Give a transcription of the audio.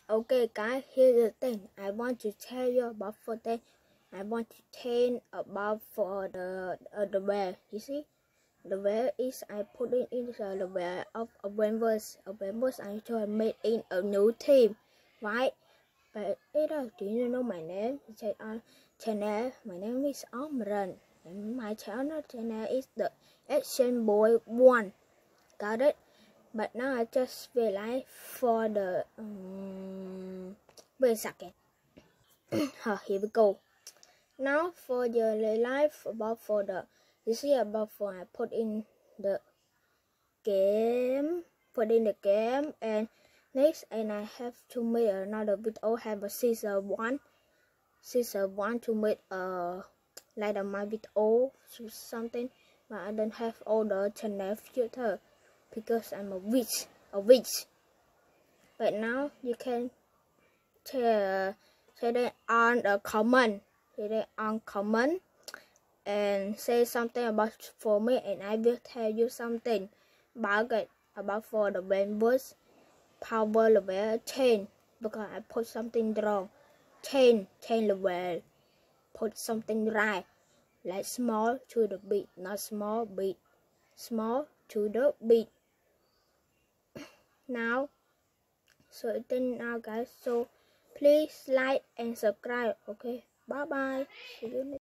Okay guys, here's the thing. I want to tell you about for that. I want to tell about for the bear. You see, the bear is I put it in the bear of Avengers. Avengers I try made in a new team, right? But do you know my name? Check on channel. My name is Omran. And my channel is the Action Boy 1. Got it? But now I just realized for the wait a second. Here we go. Now for the life about for the you see about for I put in the game and next and I have to make another video have a season one to make like my video something, but I don't have all the channel filter because I'm a witch. But now you can say that on the comment, and say something about for me, and I will tell you something about it about for the Avengers power level change because I put something wrong. Change level, put something right, like small to the big, not small big, small to the big. Now, so it's now guys. So please like and subscribe. Okay, bye bye. See you next.